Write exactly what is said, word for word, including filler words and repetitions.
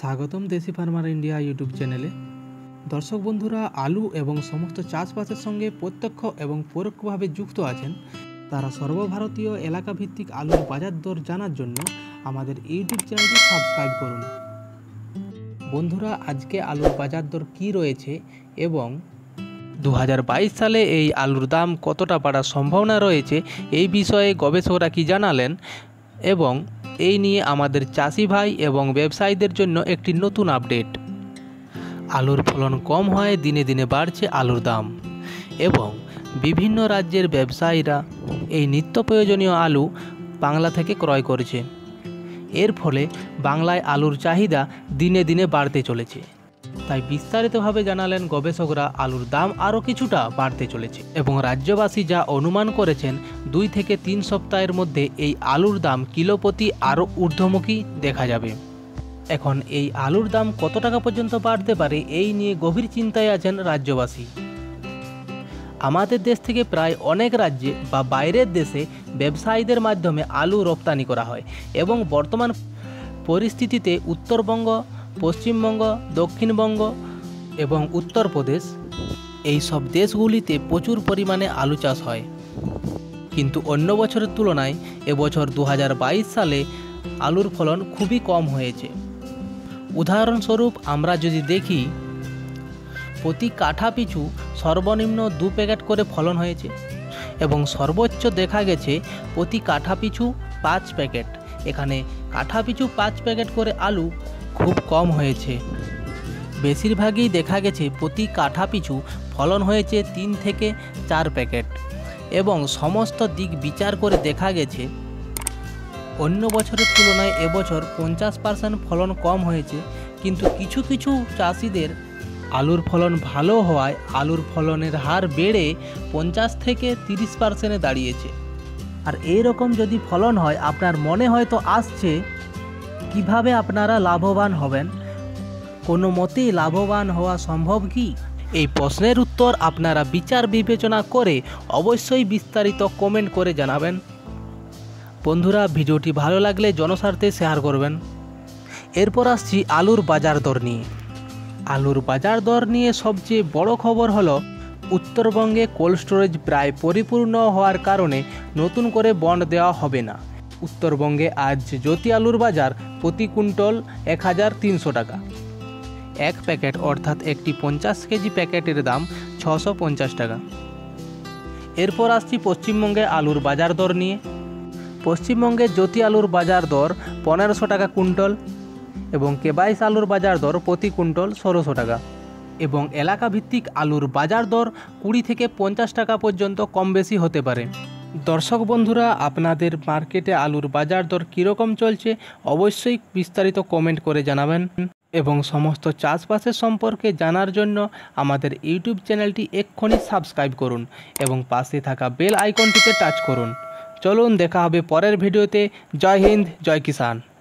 স্বাগতম দেশি farmer India YouTube চ্যানেলে। দর্শক বন্ধুরা, আলু এবং সমস্ত চাষবাসের সঙ্গে প্রত্যক্ষ এবং পরোক্ষভাবে যুক্ত আছেন, তারা সর্বভারতীয় এলাকাভিত্তিক আলুর বাজার দর জানার জন্য আমাদের ইউটিউব চ্যানেলটি সাবস্ক্রাইব করুন। বন্ধুরা, আজকে আলুর বাজার দর কী রয়েছে এবং দু হাজার বাইশ সালে এই আলুর দাম কতটা বাড়ার সম্ভাবনা রয়েছে, এই বিষয়ে গবেষকরা কী জানালেন এবং এই নিয়ে আমাদের চাষি ভাই এবং ব্যবসায়ীদের জন্য একটি নতুন আপডেট। আলুর ফলন কম হয়, দিনে দিনে বাড়ছে আলুর দাম এবং বিভিন্ন রাজ্যের ব্যবসায়ীরা এই নিত্য প্রয়োজনীয় আলু বাংলা থেকে ক্রয় করেছে। এর ফলে বাংলায় আলুর চাহিদা দিনে দিনে বাড়তে চলেছে। তাই বিস্তারিতভাবে জানালেন গবেষকরা আলুর দাম আরও কিছুটা বাড়তে চলেছে এবং রাজ্যবাসী যা অনুমান করেছেন দুই থেকে তিন সপ্তাহের মধ্যে এই আলুর দাম কিলো প্রতি আরও ঊর্ধ্বমুখী দেখা যাবে। এখন এই আলুর দাম কত টাকা পর্যন্ত বাড়তে পারে, এই নিয়ে গভীর চিন্তায় আছেন রাজ্যবাসী। আমাদের দেশ থেকে প্রায় অনেক রাজ্যে বা বাইরের দেশে ব্যবসায়ীদের মাধ্যমে আলু রপ্তানি করা হয় এবং বর্তমান পরিস্থিতিতে উত্তরবঙ্গ, পশ্চিমবঙ্গ, দক্ষিণবঙ্গ এবং উত্তরপ্রদেশ এই সব দেশগুলিতে প্রচুর পরিমাণে আলু চাষ হয়। কিন্তু অন্য বছরের তুলনায় এবছর দু হাজার বাইশ সালে আলুর ফলন খুবই কম হয়েছে। উদাহরণস্বরূপ আমরা যদি দেখি, প্রতি কাঠা পিছু সর্বনিম্ন দু প্যাকেট করে ফলন হয়েছে এবং সর্বোচ্চ দেখা গেছে প্রতি কাঠা পিছু পাঁচ প্যাকেট। এখানে কাঠা পিছু পাঁচ প্যাকেট করে আলু খুব কম হয়েছে। বেশিরভাগই দেখা গেছে প্রতি কাঠা পিছু ফলন হয়েছে তিন থেকে চার প্যাকেট এবং সমস্ত দিক বিচার করে দেখা গেছে অন্য বছরের তুলনায় এবছর পঞ্চাশ পার্সেন্ট ফলন কম হয়েছে। কিন্তু কিছু কিছু চাষিদের আলুর ফলন ভালো হওয়ায় আলুর ফলনের হার বেড়ে পঞ্চাশ থেকে তিরিশ পার্সেন্টে দাঁড়িয়েছে। আর এই রকম যদি ফলন হয়, আপনার মনে হয়তো আসছে কিভাবে আপনারা লাভবান হবেন, কোনো মতেই লাভবান হওয়া সম্ভব কি? এই প্রশ্নের উত্তর আপনারা বিচার বিবেচনা করে অবশ্যই বিস্তারিত কমেন্ট করে জানাবেন। বন্ধুরা, ভিডিওটি ভালো লাগলে জনস্বার্থে শেয়ার করবেন। এরপর আসছি আলুর বাজার দর নিয়ে। আলুর বাজার দর নিয়ে সবচেয়ে বড় খবর হলো উত্তরবঙ্গে কোল্ড স্টোরেজ প্রায় পরিপূর্ণ হওয়ার কারণে নতুন করে বন্ড দেওয়া হবে না। উত্তরবঙ্গে আজ জ্যোতি আলুর বাজার প্রতি কুইন্টল এক হাজার তিনশো টাকা। এক প্যাকেট অর্থাৎ একটি পঞ্চাশ কেজি প্যাকেটের দাম ছশো পঞ্চাশ টাকা। এরপর আসছি পশ্চিমবঙ্গে আলুর বাজার দর নিয়ে। পশ্চিমবঙ্গে জ্যোতি আলুর বাজার দর পনেরোশো টাকা কুইন্টল এবং কেবাইশ আলুর বাজার দর প্রতি কুইন্টল ষোলোশো টাকা এবং এলাকা ভিত্তিক আলুর বাজার দর কুড়ি থেকে পঞ্চাশ টাকা পর্যন্ত কম বেশি হতে পারে। দর্শক বন্ধুরা, আপনাদের মার্কেটে আলুর বাজার দর কীরকম চলছে অবশ্যই বিস্তারিত কমেন্ট করে জানাবেন এবং সমস্ত চাষবাসের সম্পর্কে জানার জন্য আমাদের ইউটিউব চ্যানেলটি এক্ষুনি সাবস্ক্রাইব করুন এবং পাশে থাকা বেল আইকনটিতে টাচ করুন। চলুন দেখা হবে পরের ভিডিওতে। জয় হিন্দ, জয় কিষাণ।